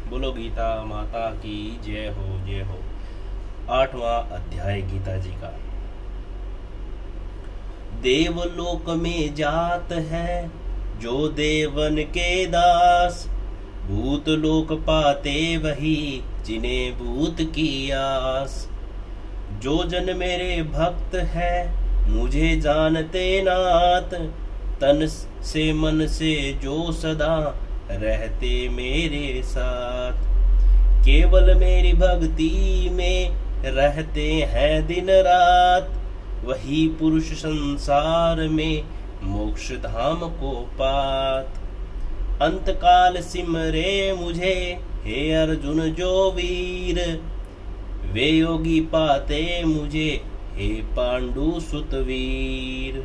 बोलो गीता माता की जय हो जय हो। 8वां अध्याय गीता जी का। देवलोक में जात है जो देवन के दास, भूत लोक पाते वही जिन्हें भूत की आस। जो जन मेरे भक्त है मुझे जानते नाथ, तन से मन से जो सदा रहते मेरे साथ। केवल मेरी भक्ति में रहते हैं दिन रात, वही पुरुष संसार में मोक्ष धाम को पात। अंतकाल सिमरे मुझे हे अर्जुन जो वीर, वे योगी पाते मुझे हे पांडु सुतवीर।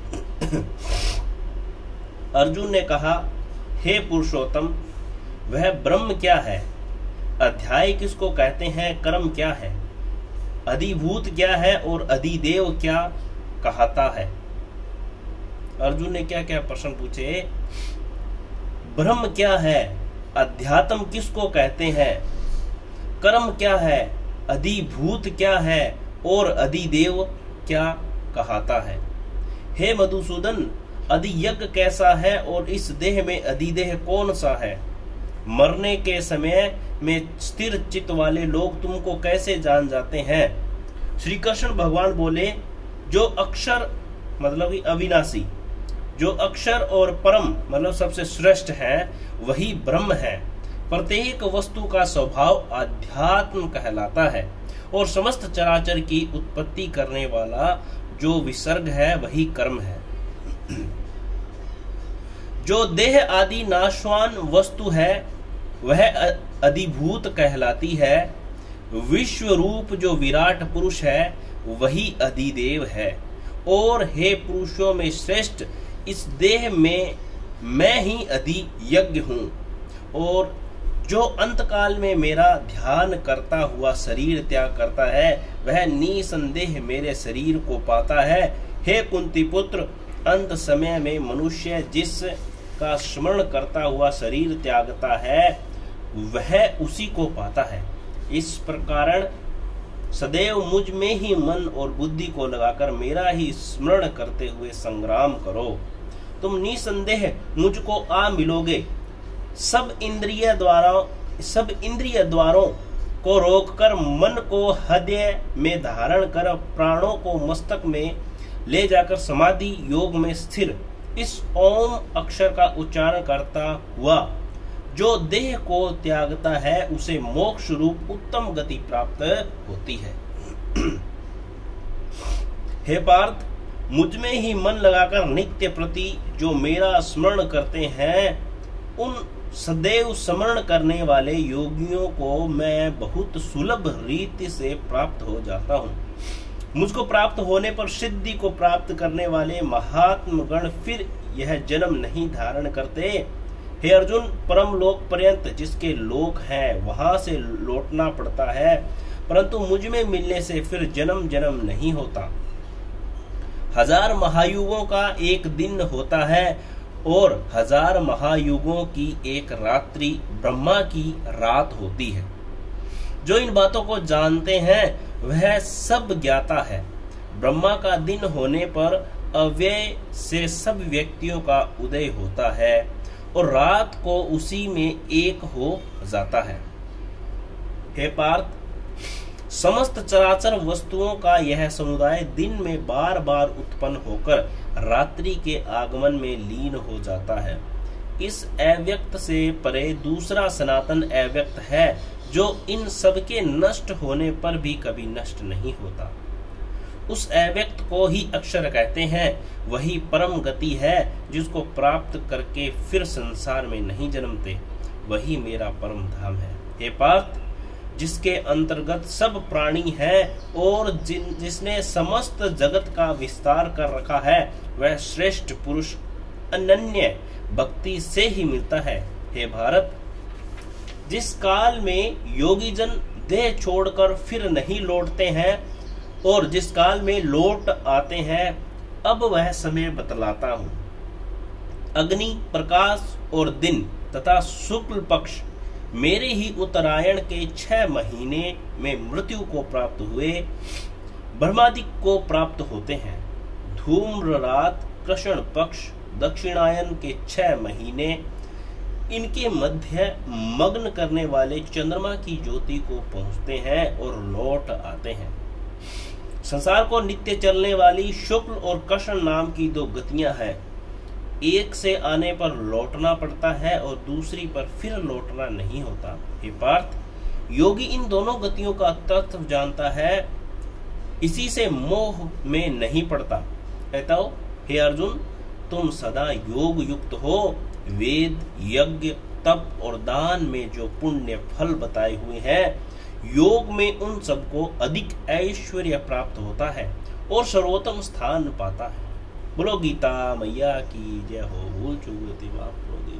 अर्जुन ने कहा, हे पुरुषोत्तम, वह ब्रह्म क्या है, अध्याय किसको कहते हैं, कर्म क्या है, अधिभूत क्या है और अधिदेव क्या कहता है। अर्जुन ने क्या क्या प्रश्न पूछे। ब्रह्म क्या है, अध्यात्म किसको कहते हैं, कर्म क्या है, अधिभूत क्या है और अधिदेव क्या कहता है। हे मधुसूदन, अधियज्ञ कैसा है और इस देह में अधिदेह कौन सा है। मरने के समय में स्थिर चित्त वाले लोग तुमको कैसे जान जाते हैं। श्री कृष्ण भगवान बोले, जो अक्षर मतलब अविनाशी, जो अक्षर और परम मतलब सबसे श्रेष्ठ है वही ब्रह्म है। प्रत्येक वस्तु का स्वभाव आध्यात्म कहलाता है और समस्त चराचर की उत्पत्ति करने वाला जो विसर्ग है वही कर्म है। जो देह आदि नाशवान वस्तु है वह अधिभूत कहलाती है। विश्व रूप जो विराट पुरुष है वही अधिदेव है। और हे पुरुषों में श्रेष्ठ, इस देह में मैं ही अधियज्ञ हूँ। और जो अंतकाल में मेरा ध्यान करता हुआ शरीर त्याग करता है वह निसंदेह मेरे शरीर को पाता है। हे कुंती पुत्र, अंत समय में मनुष्य जिस का स्मरण करता हुआ शरीर त्यागता है वह उसी को पाता है। इस प्रकार सदैव मुझ में ही मन और बुद्धि को लगाकर मेरा ही स्मरण करते हुए संग्राम करो। तुम निसंदेह मुझको आ मिलोगे। सब इंद्रिय द्वारों को रोककर मन को हृदय में धारण कर प्राणों को मस्तक में ले जाकर समाधि योग में स्थिर इस ओम अक्षर का उच्चारण करता हुआ जो देह को त्यागता है उसे मोक्ष रूप उत्तम गति प्राप्त होती है। हे पार्थ, मुझ में ही मन लगाकर नित्य प्रति जो मेरा स्मरण करते हैं उन सदैव स्मरण करने वाले योगियों को मैं बहुत सुलभ रीति से प्राप्त हो जाता हूँ। मुझको प्राप्त होने पर सिद्धि को प्राप्त करने वाले महात्म गण फिर यह जन्म नहीं धारण करते। हे अर्जुन, परम लोक पर्यंत जिसके लोक है वहां से लौटना पड़ता है, परंतु मुझ में मिलने से फिर जन्म जन्म नहीं होता। 1000 महायुगों का एक दिन होता है और 1000 महायुगों की एक रात्रि ब्रह्मा की रात होती है। जो इन बातों को जानते हैं वह सब ज्ञाता है। ब्रह्मा का दिन होने पर अव्यय से सब व्यक्तियों का उदय होता है और रात को उसी में एक हो जाता है। हे पार्थ, समस्त चराचर वस्तुओं का यह समुदाय दिन में बार बार उत्पन्न होकर रात्रि के आगमन में लीन हो जाता है। इस अव्यक्त से परे दूसरा सनातन अव्यक्त है जो इन सबके नष्ट होने पर भी कभी नष्ट नहीं होता। उस अव्यक्त को ही अक्षर कहते हैं। वही परम गति है जिसको प्राप्त करके फिर संसार में नहीं जन्मते। वही मेरा परम धाम है। हे पार्थ, जिसके अंतर्गत सब प्राणी है और जिसने समस्त जगत का विस्तार कर रखा है वह श्रेष्ठ पुरुष अनन्य भक्ति से ही मिलता है। हे भारत, जिस काल में योगी जन देह छोड़कर फिर नहीं लौटते हैं और जिस काल में लौट आते हैं अब वह समय बतलाता हूँ। अग्नि, प्रकाश और दिन तथा शुक्ल पक्ष मेरे ही उत्तरायण के 6 महीने में मृत्यु को प्राप्त हुए ब्रह्मादि को प्राप्त होते हैं। धूम्र रात, कृष्ण पक्ष, दक्षिणायन के 6 महीने, इनके मध्य मग्न करने वाले चंद्रमा की ज्योति को पहुंचते हैं और लौट आते हैं। संसार को नित्य चलने वाली शुक्ल और कृष्ण नाम की 2 गतियां हैं। एक से आने पर लौटना पड़ता है और दूसरी पर फिर लौटना नहीं होता। हे पार्थ, योगी इन दोनों गतियों का तत्व जानता है, इसी से मोह में नहीं पड़ता। कहता हो, हे अर्जुन, तुम सदा योग युक्त हो। वेद, यज्ञ, तप और दान में जो पुण्य फल बताए हुए हैं, योग में उन सबको अधिक ऐश्वर्य प्राप्त होता है और सर्वोत्तम स्थान पाता है। बोलो गीता मैया की जय हो। भूल चूक गलती माफ करो।